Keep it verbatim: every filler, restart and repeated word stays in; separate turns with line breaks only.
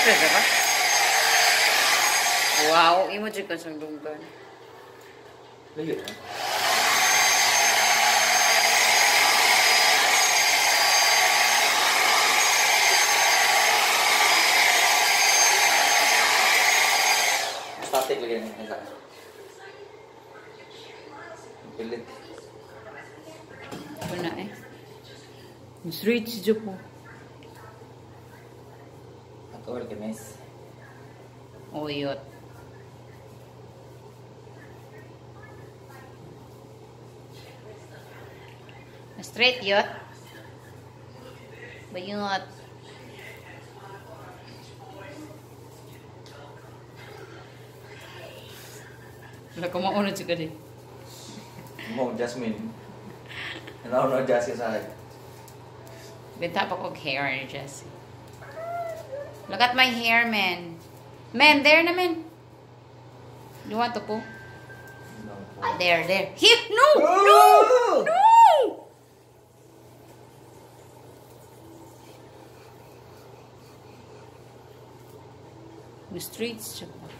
Straight ka? Wow, imo jud ka sang dunggan.
Layo na. Static lagi ni nasa. Pilit.
Wala eh. Straight si Jopo.
Ako ka mes.
Oyot. Straight yot. Bayot. Wala ko maunod siya ka din.
Mo, Jasmine. Ano no Jasmine sa akin?
Benta pa ko hair ni Jessie. Look at my hair, man. Man, there na, man. You want to po?
No.
There, there. Here! No!
Oh!
No! No! The streets siya pa.